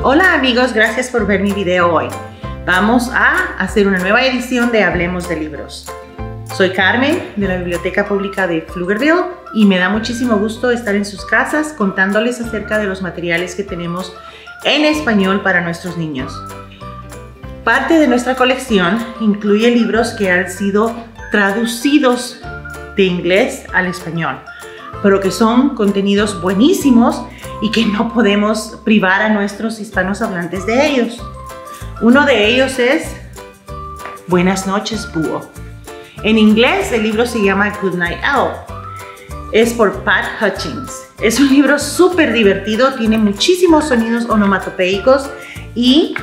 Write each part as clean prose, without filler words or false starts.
Hola amigos, gracias por ver mi video hoy. Vamos a hacer una nueva edición de Hablemos de Libros. Soy Carmen de la Biblioteca Pública de Pflugerville y me da muchísimo gusto estar en sus casas contándoles acerca de los materiales que tenemos en español para nuestros niños. Parte de nuestra colección incluye libros que han sido traducidos de inglés al español, pero que son contenidos buenísimos y que no podemos privar a nuestros hispanos hablantes de ellos. Uno de ellos es Buenas noches, Búho. En inglés el libro se llama Good Night Owl. Es por Pat Hutchings. Es un libro súper divertido, tiene muchísimos sonidos onomatopeicos y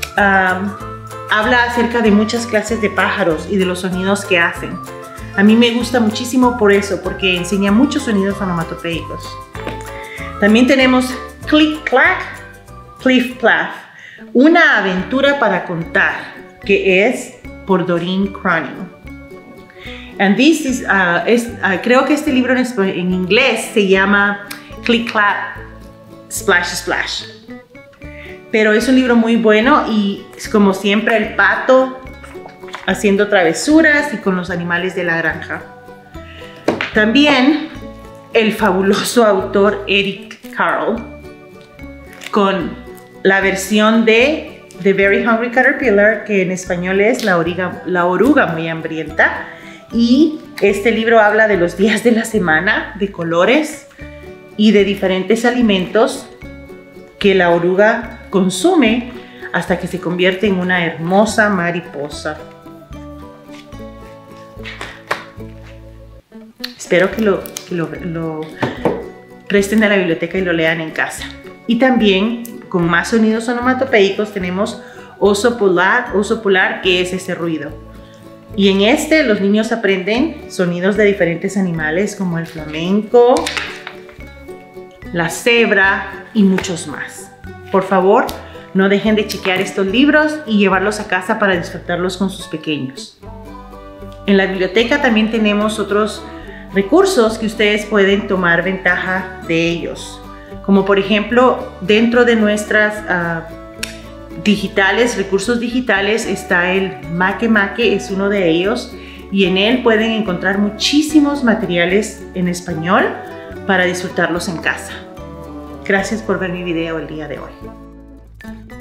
habla acerca de muchas clases de pájaros y de los sonidos que hacen. A mí me gusta muchísimo por eso, porque enseña muchos sonidos onomatopeicos. También tenemos Click Clack, Pliff Plaff, una aventura para contar, que es por Doreen Cronin. And this is, creo que este libro en inglés se llama Click Clack, Splash Splash. Pero es un libro muy bueno y es como siempre el pato haciendo travesuras y con los animales de la granja. También el fabuloso autor Eric Carle con la versión de The Very Hungry Caterpillar, que en español es La oruga muy hambrienta. Y este libro habla de los días de la semana, de colores y de diferentes alimentos que la oruga consume hasta que se convierte en una hermosa mariposa. Espero que lo presten a la biblioteca y lo lean en casa. Y también, con más sonidos onomatopeicos, tenemos Oso Polar, que es ese ruido. Y en este los niños aprenden sonidos de diferentes animales como el flamenco, la cebra y muchos más. Por favor, no dejen de chequear estos libros y llevarlos a casa para disfrutarlos con sus pequeños. En la biblioteca también tenemos otros recursos que ustedes pueden tomar ventaja de ellos. Como por ejemplo, dentro de nuestras recursos digitales está el Make, es uno de ellos, y en él pueden encontrar muchísimos materiales en español para disfrutarlos en casa. Gracias por ver mi video el día de hoy.